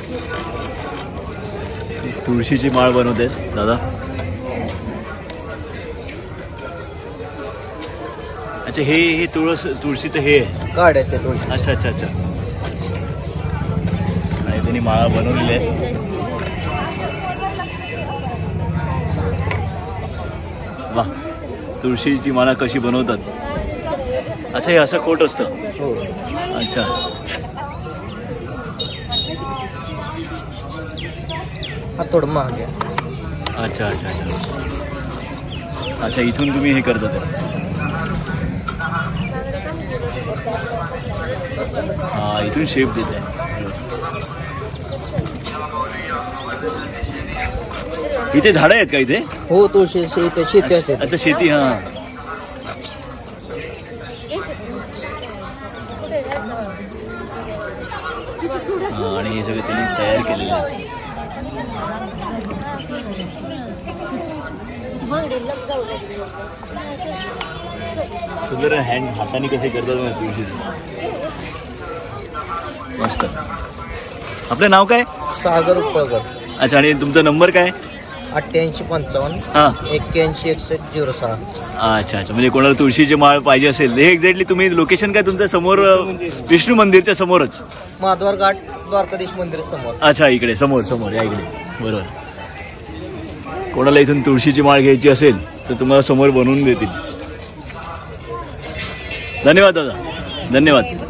तुळशीची माळ बनवते दादा. अच्छा हे तुळशीचं हे काढायचं तुळशी. अच्छा अच्छा अच्छा. नाही त्यांनी माळा बनवलेली आहे. वा, तुळशीची माळा कशी बनवतात. अच्छा हे असं खोट असतं. हो. अच्छा हा थोडं महाग आहे. अच्छा अच्छा अच्छा. अच्छा इथून तुम्ही हे करता ते. हा इथून शेप देत आहे. इथे झाडं आहेत का इथे. हो तुळशी शेती असते. अच्छा शेती. हा आणि हे सगळं त्यांनी तयार केलेलं आहे. सुंदर हँड हाताने कसे करतात मस्त. आपलं नाव काय. सागर उपळकर. अच्छा आणि तुमचा नंबर काय. 8855 हां 816106. अच्छा अच्छा. म्हणजे कोणाला तुळशीची माळ पाहिजे असेल हे एक्झॅक्टली तुम्ही लोकेशन काय तुमच्या समोर विष्णू मंदिरच्या समोरच. माधवार घाट द्वारकाधीश मंदिर समोर. अच्छा इकडे समोर समोर या इकडे. बरोबर. कोणाला इथून तुळशीची माळ घ्यायची असेल तर तुम्हाला समोर बनवून देतील. धन्यवाद दादा. धन्यवाद.